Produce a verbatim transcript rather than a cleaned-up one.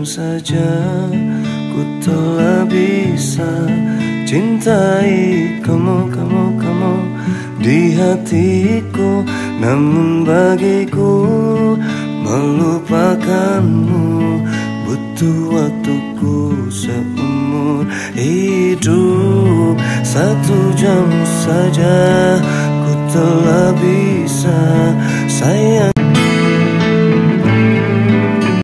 saja ku telah bisa cintai kamu, kamu, kamu di hatiku. Namun bagiku melupakanmu butuh waktuku seumur hidup. Satu jam saja ku telah bisa